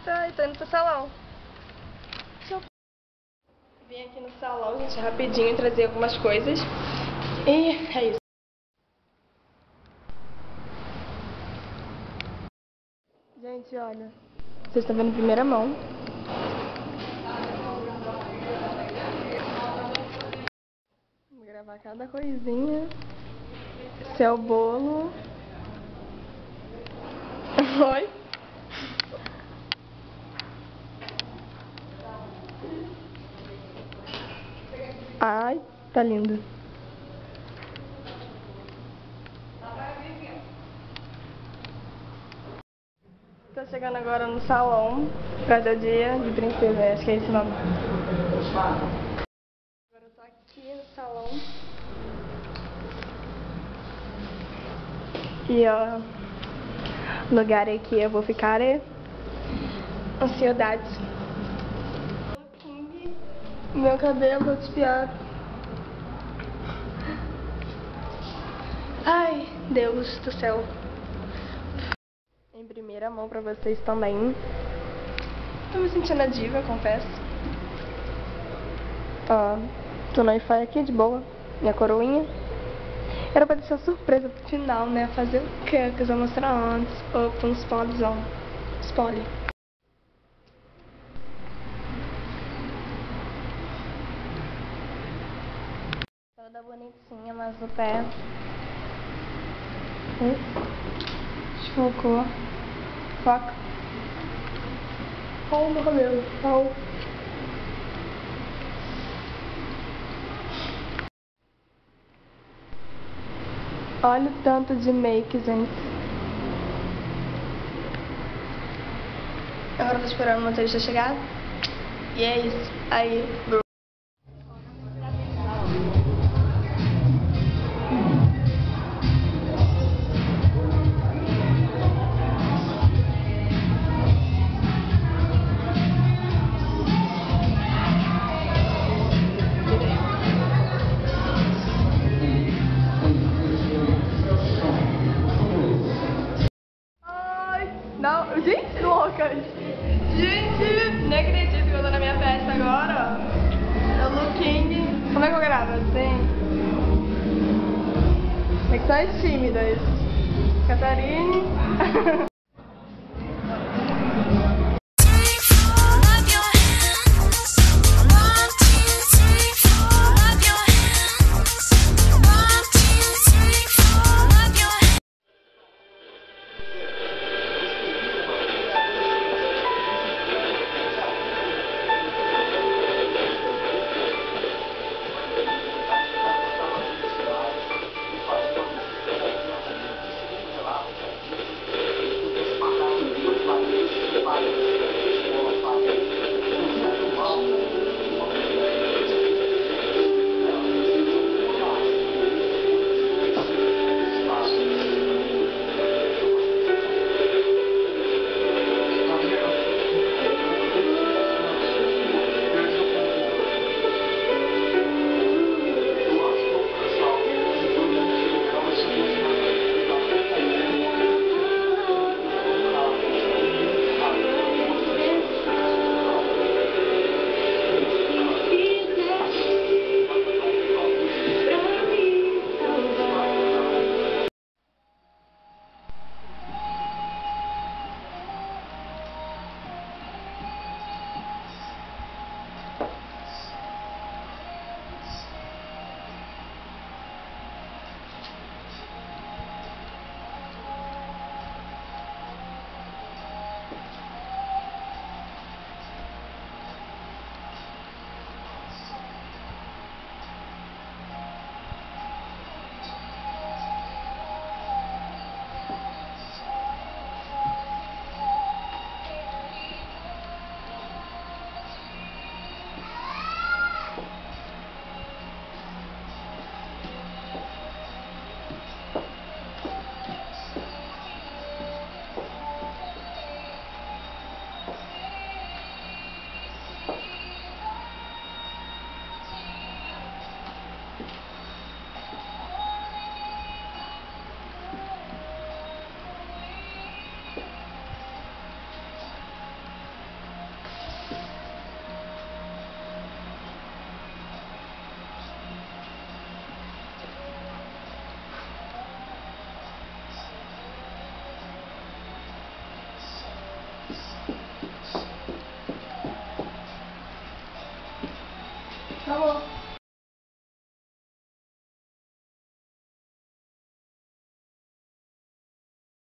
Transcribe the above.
Tá, eu tô indo pro salão. Vim aqui no salão, gente, rapidinho trazer algumas coisas. E é isso. Gente, olha. Vocês estão vendo em primeira mão. Vou gravar cada coisinha. Esse é o bolo. Oi. Ai, tá lindo. Tô chegando agora no salão pra dar dia de princesa, acho que é esse o nome. Agora eu tô aqui no salão. E ó, lugar aqui eu vou ficar ansiedade. Meu cabelo tá desfiado. Ai, Deus do céu. Em primeira mão pra vocês também. Tô me sentindo a diva, confesso. Ó, tô no Wi-Fi aqui de boa. Minha coroinha. Era pra deixar surpresa pro final, né? Fazer o que? Que eu vou mostrar antes. Opa, um spoilerzão. Spoiler. Toda bonitinha, mas o pé. Desfocou. Foca. Olha o meu cabelo. Olha. Olha o tanto de make, gente. Agora eu tô esperando o motorista chegar. E é isso. Aí, não, gente, loucas! Gente, nem acredito que eu tô na minha festa agora. É o looking. Como é que eu gravo assim? É que são as tímidas. Catarine.